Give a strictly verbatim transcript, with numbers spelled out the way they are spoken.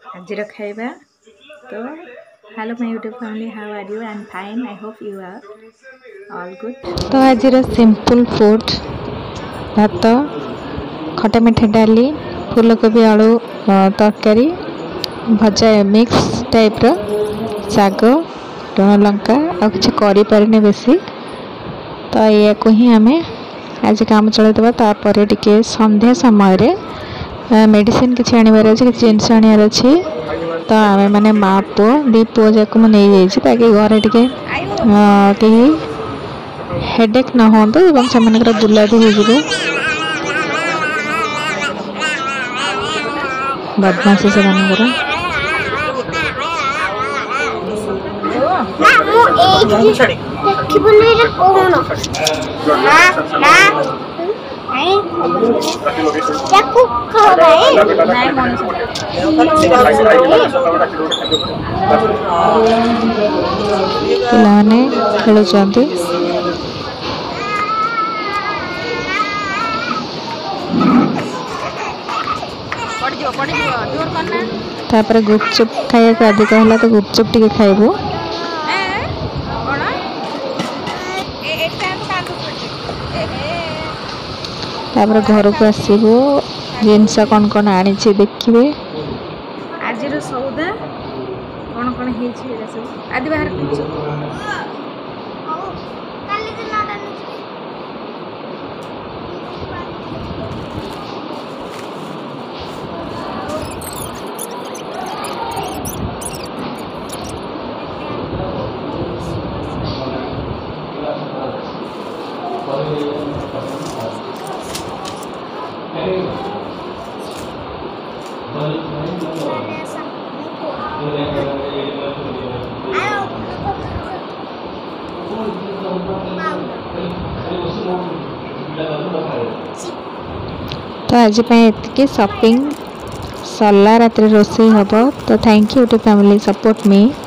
आज खाइबा तो hello my YouTube family, how are you? I am fine, I hope you are all good. तो आज simple food भात, खटा मिठा डाली, फूलकोबी आलू तरकारी, भजा मिक्स टाइप रो साग, लुण लंका आ किसी करें बेसी। तो या को ही आम आज काम चलदेवा। तापर टिके संध्या समय मेडिसिन किसी आनबार अच्छे, किसी जिनस आनार अच्छी। तो आम मैंने माँ पुओ दी पुओ जाक मुझे ताकि घरे टे कहीं हेडेक न हो से बुला भी हो बदमाशी से मानकर पिलाने खेलुंट। तापर गुपचुप खाया आदि कहला तो गुपचुप टिके खाइबू। तापर घर को आसबू जिनस कौन कौन आनी देखिए। आज सौदा कौन कौन सब आदि बाहर तो आज ये शॉपिंग सरला रात रोसे हम। तो thank you to family support me.